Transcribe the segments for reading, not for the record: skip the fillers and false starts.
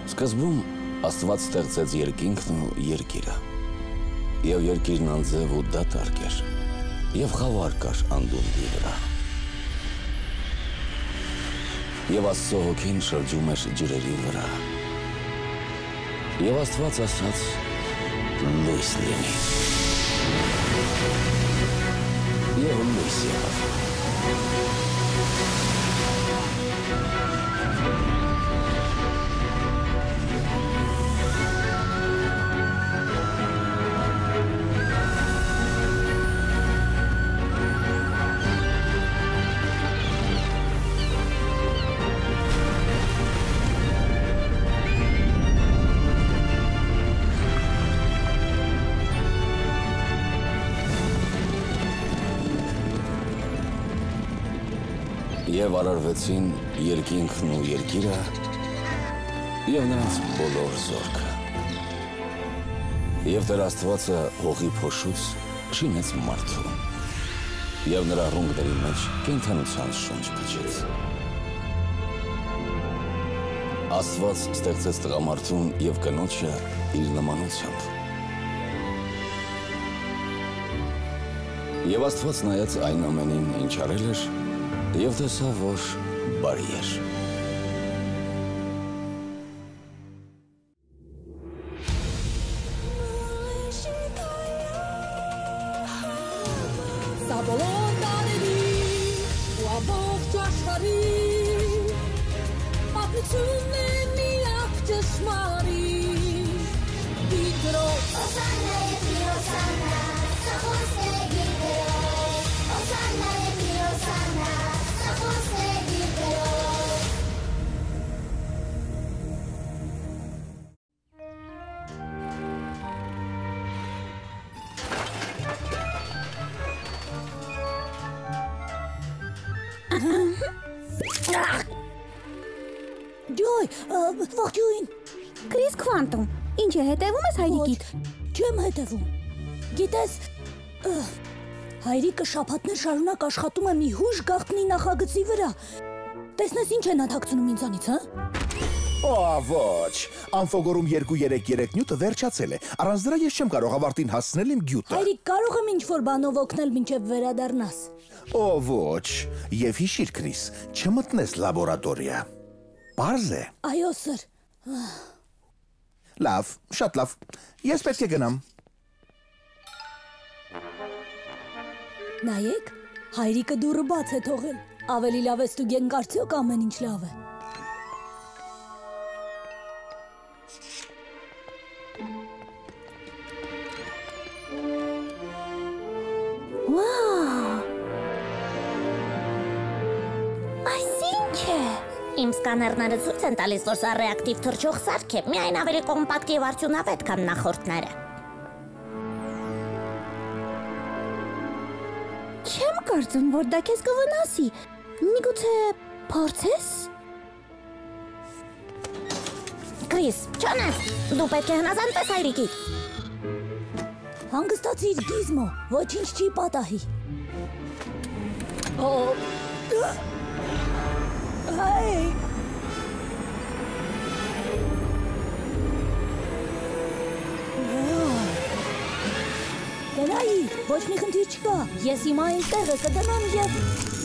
Սկզբում Աստված ստեղծեց երկինքն ու երկիրը, և երկիրն անձև ու դատարկ էր, և խավար կար անդունդի վրա։ Եվ Աստծո հոգին շրջում էր ջրերի վրա, և Աստված ասաց. լույս լինի, և լույս եղավ։ Եվ արարվեցին երկինքն ու երկիրը և նրանց բոլոր զորքը։ Եվ Տեր Աստվածը հողի փոշուց շինեց մարդուն, և նրա ռունգների մեջ կենդանության շունչ փչեց։ Աստված ստեղծեց տղամարդուն և կնոջը իր նմանությամբ։ Եվ Աստված նայեց այն ամենին, ինչ արել էր, և տեսավ, որ բարի էր։ Սա բոլոր տարերի ու ամբողջ աշխարհի պատմությունն է միակ ճշմարիտ։ Դիգրոց Օսաննա եթի օսաննա, սա խոսք է գիրկրոց։ Օսաննա եթի օսաննա, սա խոսք է գիրկրոց։ Ջոյ, ողջույն։ Քրիս Քվանտում, ինչ է հետևում ես հայրիկիդ։ Չեմ հետևում։ Գիտես, հայրիկը շաբաթներ շարունակ աշխատում է մի հուժ գաղտնի նախագծի վրա։ Տեսնես ինչ է նա թաքցնում ինձանից, հա։ Ոչ, անֆոգորում 233 նյութը վերջացել է։ Առանց դրա ես չեմ կարող ավարտին հասցնել իմ գյուտը։ Հայրիկ, կարող եմ ինչ-որ բանով օգնել մինչև վերադառնաս։ Ոչ, և հիշիր, Քրիս, չմտնես լաբորատորիա։ Պարզ է։ Այո, սր։ Լավ, շատ լավ։ Ես պետք է գնամ։ Նայեք, հայրիկը դուռը բաց է թողել։ Ավելի լավ է ստուգենք արդյոք ամեն ինչ լավ է։ Իմ սկաներները ցույց են տալիս, որ սա ռեակտիվ թռչող սարք է, միայն ավելի կոմպակտ և արդյունավետ, քան նախորդները։ Չեմ կարծում, որ դա քեզ կվնասի։ Միգուցե փորձես։ Քրիս, չանես, դու պետք է հնազանդվես հայրիկիդ։ Հանգստացիր, Գիզմո, ոչինչ չի պատահի։ Հայ։ Գնայի, ոչ մի խնդիր չկա, ես հիմա այն տեղը կդնեմ և…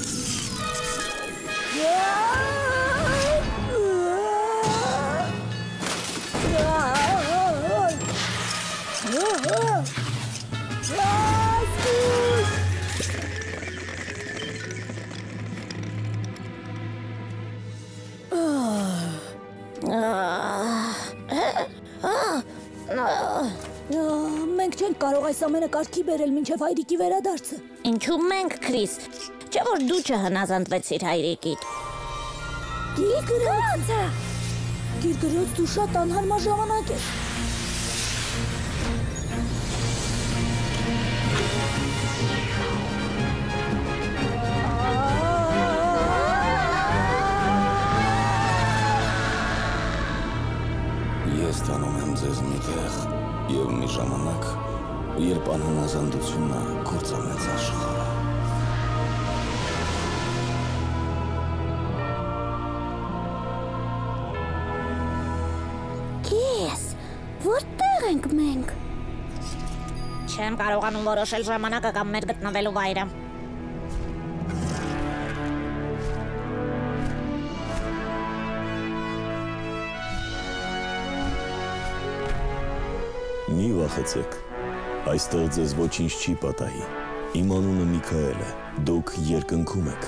Մենք չենք կարող այս ամենը կարգի բերել մինչև հայրիկի վերադարձը։ Ինչու մենք, Քրիս, չէ որ դու չհնազանդվեցիր հայրիկիդ։ Գիրգրոց, դու շատ անհարմար ժամանակ ես։ Ես տանում եմ ձեզ մի տեղ և մի ժամանակ, երբ անհնազանդությունը կործանեց աշխարհը։ Քեզ։ Որտեղ ենք մենք։ Չեմ կարողանում որոշել ժամանակը կամ մեր գտնվելու վայրը։ Մի վախեցեք, այստեղ ձեզ ոչինչ չի պատահի, իմ անունը Միքայել է, դուք երկնքում եք։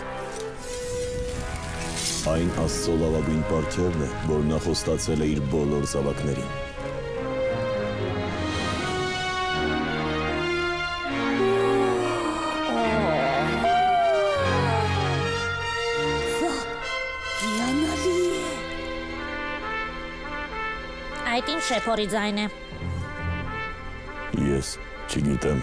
Այն Աստծո լավագույն պարգևն է, որ նա խոստացել է իր բոլոր զավակներին։ Հիանալի է։ Այդ ինչ շեփորի ձայն է։ Ես չգիտեմ։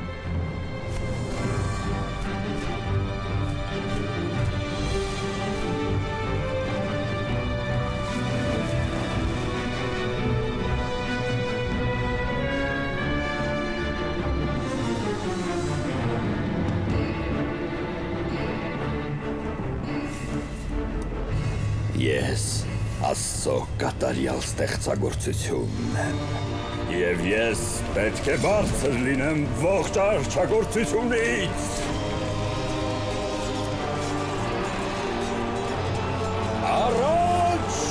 Ես Աստծո կատարյալ ստեղծագործությունն եմ։ Եվ ես պետք է բարձր լինեմ ողջ արչագործությունից։ Առաջ!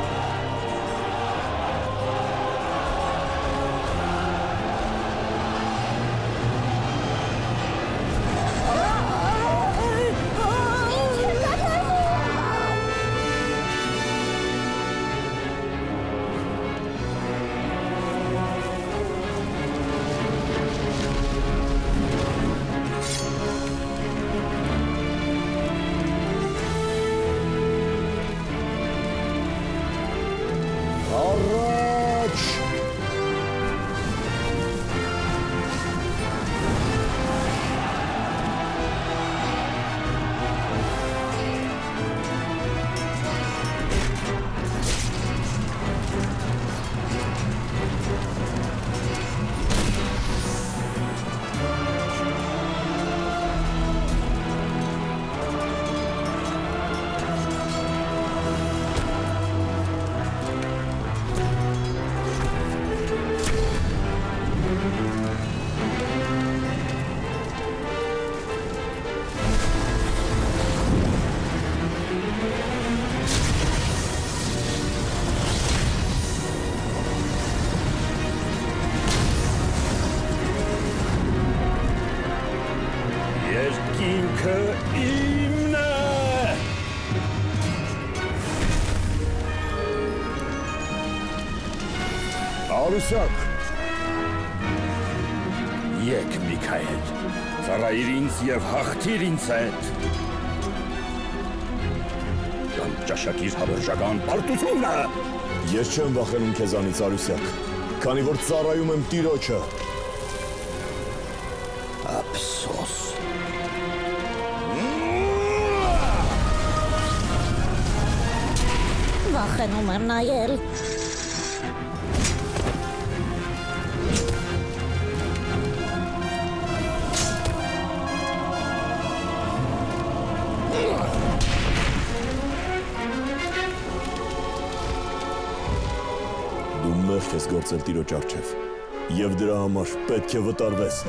Երկինքը իմն է։ Արուսակ։ Եկ Միքայել, ծառայիր ինձ և հաղթիր ինձ հետ։ Կամ ճաշակիր հավերժական պարտությունը։ Ես չեմ վախենում քեզանից, Արուսյակ, քանի որ ծառայում եմ Տիրոջը։ Ափսոս։ Վախենում եմ նայել։ Դու մեղք ես գործել Տիրոջ առջև, և դրա համար պետք է վտարվես։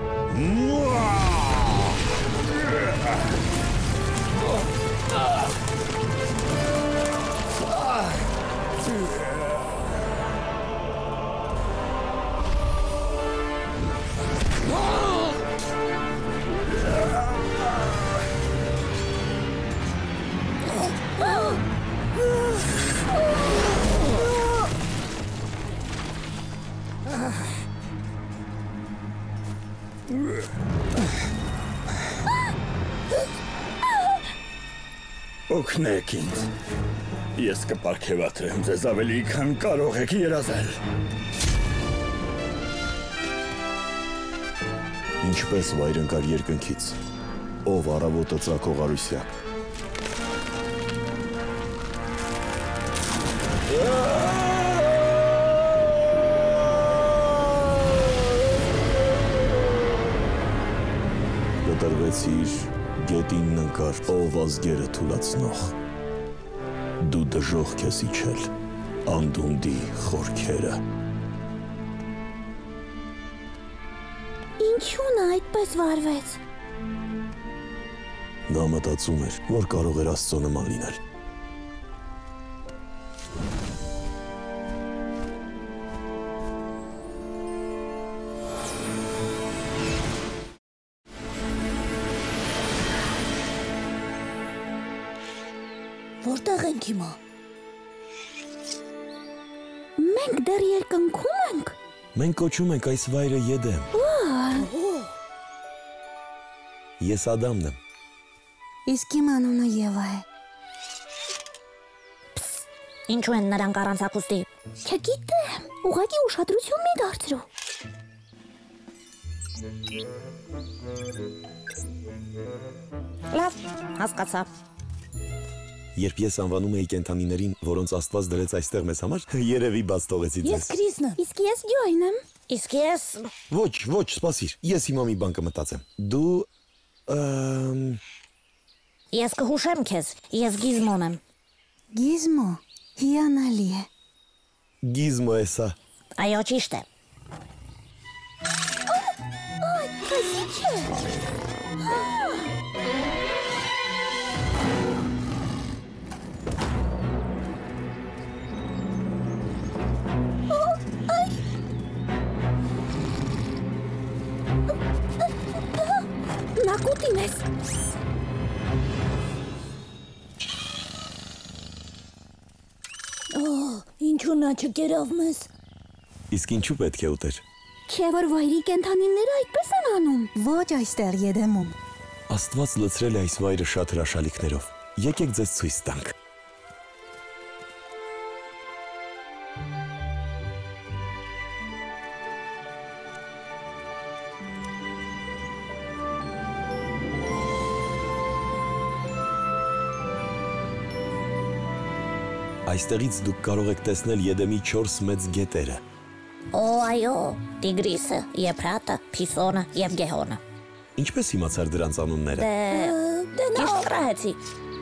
Օգնեք ինձ։ Ես կպարգևատրեմ ձեզ ավելի, քան կարող եք երազել։ Ինչպես վայր ընկար երկնքից, ով առավոտը ծագող Արուսյակ։ Կտրվեցիր, գետինն ընկար, ով ազգերը թուլացնող։ Դու դժոխք ես իջել, Անդունդի խորքերը։ Ինչու նա այդպես վարվեց։ Նա մտածում էր, որ կարող էր Աստծո նման լինել։ Որտեղ ենք հիմա։ Մենք դեռ երկնքում ենք։ Մենք կոչում ենք այս վայրը Եդեմ։ Ես Ադամն եմ։ Իսկ իմ անունը Եվա է։ Ինչու են նրանք առանց հագուստի։ Չգիտեմ, ուղղակի ուշադրություն մի դարձրու։ Լավ, հասկացա։ Երբ ես անվանում էի կենդանիներին, որոնց Աստված դրեց այստեղ մեզ համար, երևի բաց թողեցի Ես ձեզ։ Քրիսն եմ։ Իսկ ես Ջոյն եմ։ Իսկ ես Ոչ, սպասիր։ Ես հիմա մի բան կմտածեմ։ Դու ես կհուշեմ քեզ։ Ես Գիզմոն եմ։ Գիզմո, հիանալի է։ Գիզմո է սա։ Այո, ճիշտ է։ Քասիչ է։ Նա կուտին ես։ Ինչու նա չկերավ մեզ։ Իսկ ինչու պետք է ուտեր։ Չէ որ վայրի կենդանիները այդպես են անում։ Ոչ այստեղ Եդեմում։ Աստված լցրել է այս վայրը շատ հրաշալիքներով։ Եկեք ձեզ ցույց տանք։ Այստեղից դուք կարող եք տեսնել Եդեմի 4 մեծ գետերը։ Օ, այո, Տիգրիսը, Եփրատը, Փիսոնը եւ Գեհոնը։ Ինչպես իմացար դրանց անունները։ Դե ճիշտ կրահեցի։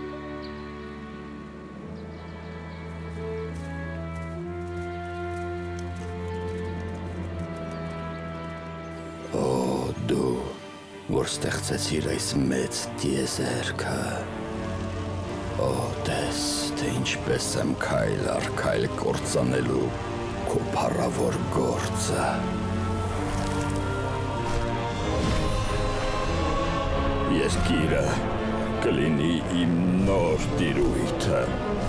Դու, որ ստեղծեցիր այս մեծ տիեզերքը։ Օ, տես, թե ինչպես եմ քայլ առ քայլ կործանելու քո փառավոր գործը։ Երկիրը կլինի իմ նոր տիրույթը։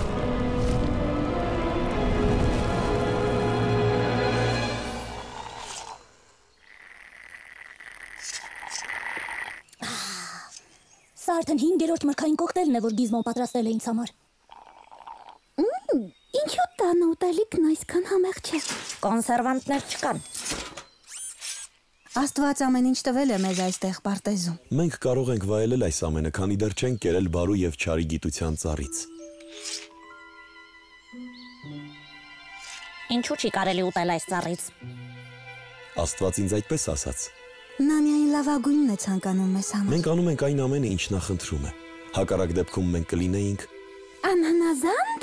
Սա արդեն 5-րդ մրգային կոկտեյլն է, որ Գիզմոն պատրաստել է ինձ համար։ Ինչու տանը ուտելիքն այսքան համեղ չէ։ Կոնսերվանտներ չկան։ Աստված ամեն ինչ տվել է մեզ այստեղ պարտեզում։ Մենք կարող ենք վայելել այս ամենը, քանի դեռ չենք կերել բարու եւ չարի գիտության ծառից։ Ինչու չի կարելի ուտել այս ծառից։ Աստված ինձ այդպես ասաց։ Նա միայն լավագույնն է ցանկանում մեզ համար։ Մենք անում ենք այն ամենը, ինչ նա խնդրում է։ Հակառակ դեպքում մենք կլինեինք Անհնազանդ։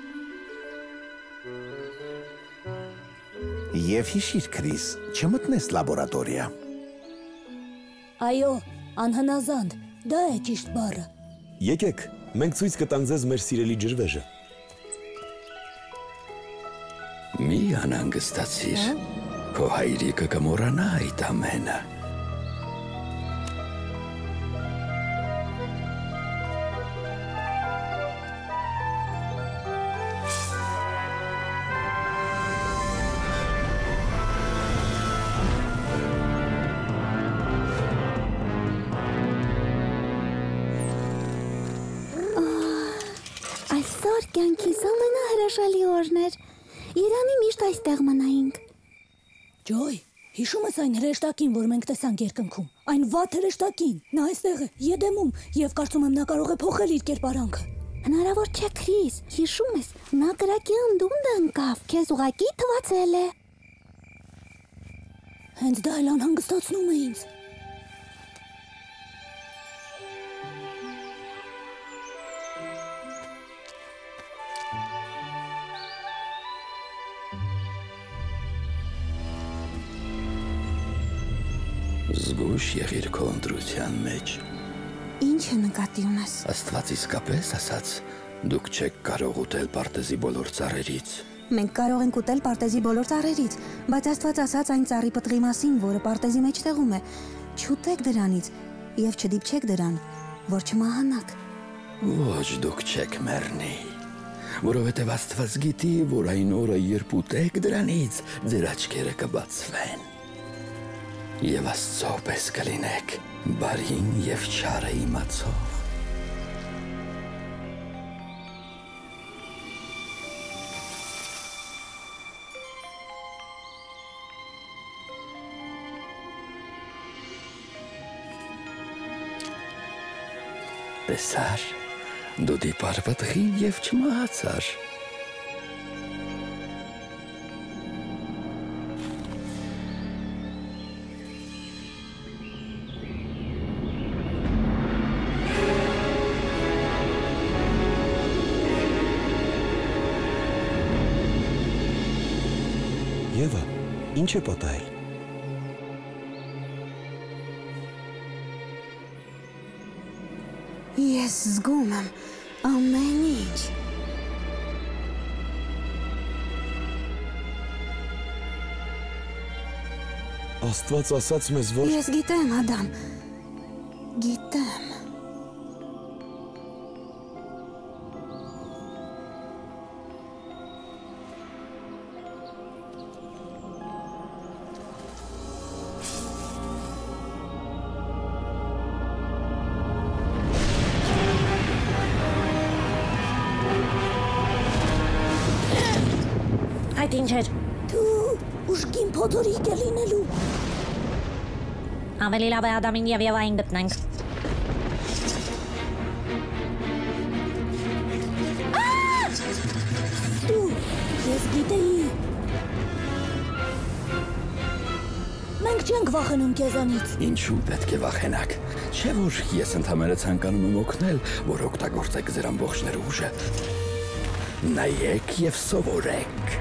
Եվ հիշիր, Քրիս, չմտնես լաբորատորիա։ Այո, անհնազանդ, դա է ճիշտ բառը։ Եկեք, մենք ցույց կտանք ձեզ մեր սիրելի ջրվեժը։ Մի անհանգստացիր։ Քո հայրիկը կմոռանա այդ ամենը։ Այսօր կյանքիս ամենահրաշալի օրն էր։ Երանի միշտ այստեղ մնայինք։ Ջոյ, հիշում ես այն հրեշտակին, որ մենք տեսանք երկնքում։ Այն վատ հրեշտակին։ Նա այստեղ է, Եդեմում, եւ կարծում եմ նա կարող է փոխել իր կերպարանքը։ Հնարավոր չէ, Քրիս, հիշում ես, նա կրակի անդունդը ընկավ, քեզ ուղակի թվացել է։ Հենց դա էլ անհանգստացնում է ինձ։ Զգույշ եղիր քո ընտրության մեջ։ Ինչ է նկատի ունես։ Աստված իսկապես ասաց, դուք չեք կարող ուտել պարտեզի բոլոր ծառերից։ Մենք կարող ենք ուտել պարտեզի բոլոր ծառերից, բայց Աստված ասաց այն ծառի պտղի մասին, որը պարտեզի մեջտեղում է։ Չուտեք դրանից եւ չդիպչեք դրան, որ չմահանաք։ Ոչ, դուք չեք մեռնի, որովհետև Աստված գիտի, որ այն օրը, երբ ուտեք դրանից, ձեր աչքերը կբացվեն։ Եվ Աստծո պես կլինեք, բարին եւ չարը իմացող։ Տեսար, դու դիպար պտղին եւ չմահացար։ Եվա, ինչ է պատահել։ Ես զգում եմ ամեն ինչ։ Աստված ասաց մեզ, որ Ես գիտեմ, Ադամ։ Գիտեմ։ Այդ ինչ էր։ Դու ուժգին փոթորիկ է լինելու։ Ավելի լավ է Ադամին եւ Եվային գտնենք։ Դու, ես գիտեի։ Մենք չենք վախենում քեզանից։ Ինչու պետք է վախենաք։ Չէ՞ որ ես ընդհանրապես ցանկանում եմ օգնել, որ օգտագործեք ձեր ամբողջ ներուժը։ Նայեք եւ սովորեք։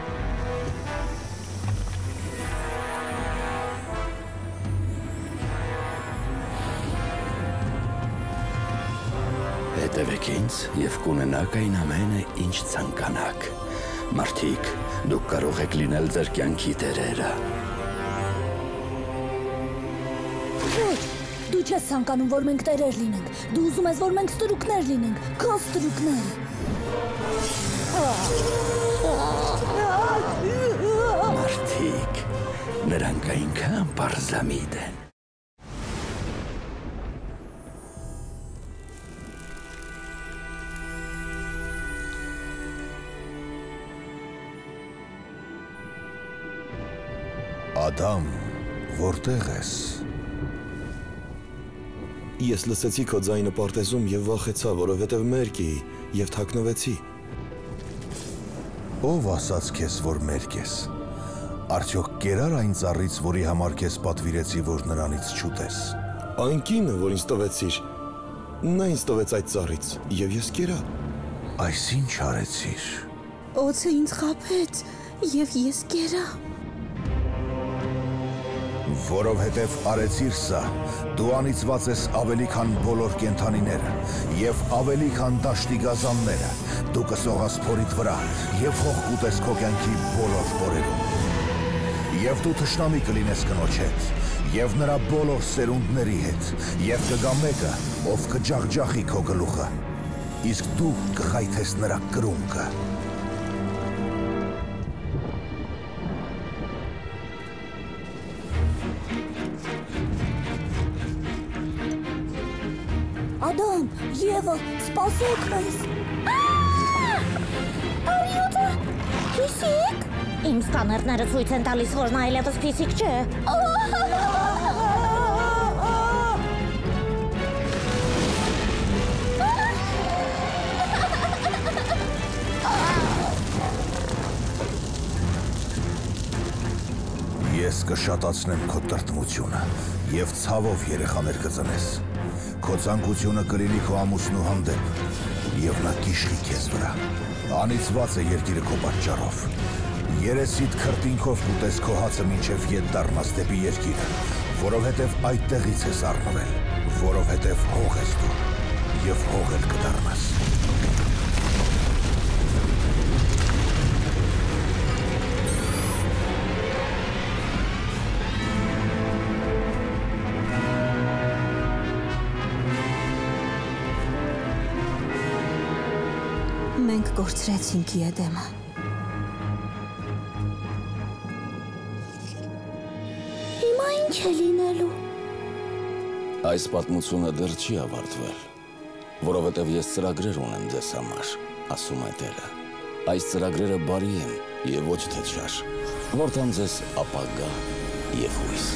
Հետևեք ինձ եւ կունենաք այն ամենը, ինչ ցանկանաք։ Մարդիկ, դուք կարող եք լինել ձեր կյանքի տերերը։ Ոչ, դու չես ցանկանում, որ մենք տերեր լինենք։ Դու ուզում ես, որ մենք ստրուկներ լինենք, քո ստրուկներ։ Մարդիկ, նրանք այնքան պարզամիտ են։ Ադամ, որտեղ ես։ ես լսեցի քո ձայնը պարտեզում եւ վախեցա, որովհետեւ մերկ էի եւ թաքնվեցի։ Ով ասաց քեզ, որ մերկ ես։ Արդյոք կերար այն ծառից, որի համար քեզ պատվիրեցի, որ նրանից չուտես։ Այն կինը, որ ինձ տվեցիր, նա ինձ տվեց այդ ծառից եւ ես կերա։ Այս ինչ արեցիր։ Օձը ինձ խաբեց եւ ես կերա։ Որովհետև արեցիր սա, դու անիծված ես ավելի քան բոլոր կենդանիները եւ ավելի քան դաշտի գազանները, դու կսողաս փորիդ վրա եւ հող կուտես քո կյանքի բոլոր օրերում։ Եվ դու թշնամի կլինես կնոջ հետ եւ նրա բոլոր սերունդների հետ եւ կգա մեկը, ով կջախջախի քո գլուխը, իսկ դու կխայթես նրա կրունկը։ Ադամ, Եվա, սպասեք մեզ։ Արյուտը։ Փիսիկ։ Իմ սկաներները ցույց են տալիս, որ նա այլևս փիսիկ չէ։ Ես կշատացնեմ քո տրտմությունը եւ ցավով երեխաներ կծնես։ Քո ցանկությունը կլինի քո ամուսնու հանդեպ եւ նա կիշխի քեզ վրա։ Անիծված է երկիրը քո պատճառով։ Երեսիդ քրտինքով կուտես քո հացը մինչև ետ դառնաս դեպի երկիրը, որովհետև այդտեղից ես առնվել, որովհետև հող ես դու և հող էլ կդառնաս։ Մենք կորցրեցինք Եդեմը։ Հիմա ինչ է լինելու։ Այս պատմությունը դեռ չի ավարտվել, որովհետև ես ծրագրեր ունեմ ձեզ համար, ասում է Տերը։ Այս ծրագրերը բարի են և ոչ թե չար, որտան ձեզ ապագա և հույս։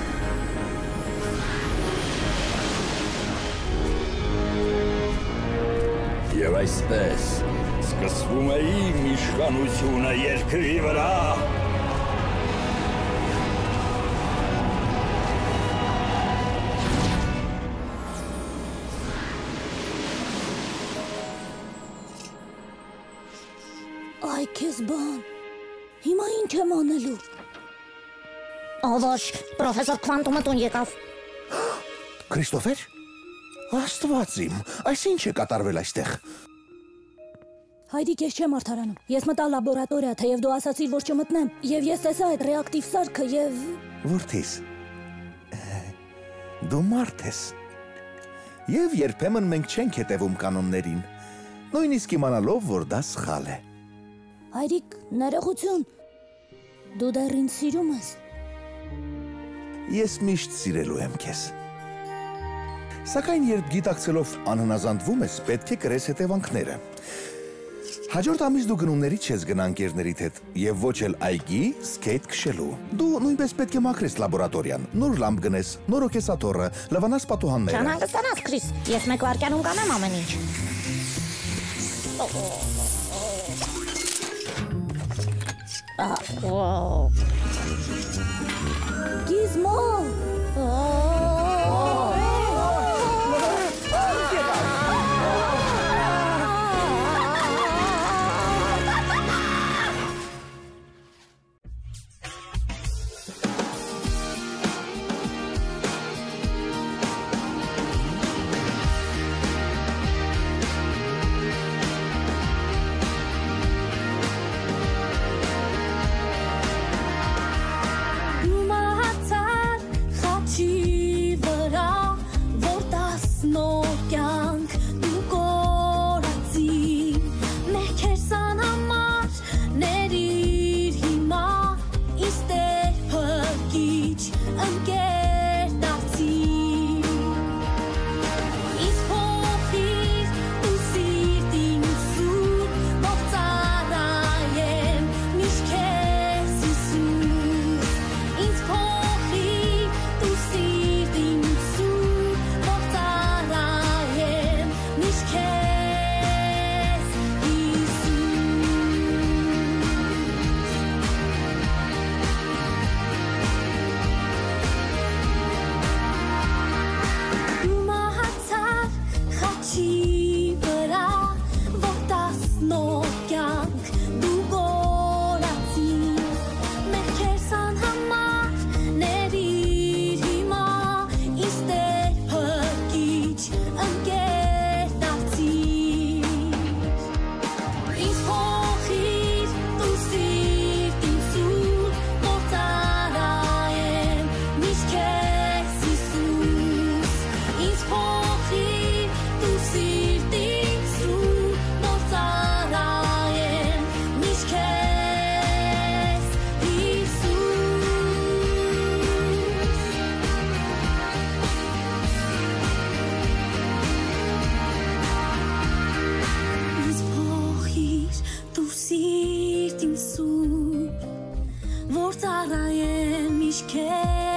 Եվ այսպես սկսվում է իմ իշխանությունը երկրի վրա։ Այ քեզ բան, հիմա ինչ եմ անելու։ Ոչ, պրոֆեսոր Քվանտումը տուն եկավ։ Քրիստոֆեր, Աստված իմ, այս ինչ է կատարվել այստեղ։ Հայրիկ, ես չեմ արդարանում։ Ես մտա լաբորատորիա, թեև դու ասացիր, որ չմտնեմ, և ես տեսա այդ ռեակտիվ սարքը և… Որդիս, դու մարդ ես։ Եվ երբեմն մենք չենք հետևում կանոններին, նույնիսկ իմանալով, որ դա սխալ է։ Հայրիկ, ներողություն, դու դեռ ինձ սիրում ես։ Ես միշտ սիրելու եմ քեզ։ Սակայն երբ գիտակցելով անհնազանդվում ես, պետք է կրես հետևանքները։ Հաջորդ ամիս դու գնումներից չես գնա ընկերներիդ հետ և ոչ էլ այգի սկեյթ քշելու։ Դու նույնպես պետք է մաքրես լաբորատորիան, նոր լամպ գնես, նոր օկեսաթոռը, լվանաս պատուհանները։ Չանհանգստանաս, Քրիս, ես մեկ վայրկյանում կանեմ ամեն ինչ։ Գիզմո։ Որ ծառայեմ միշտ քեզ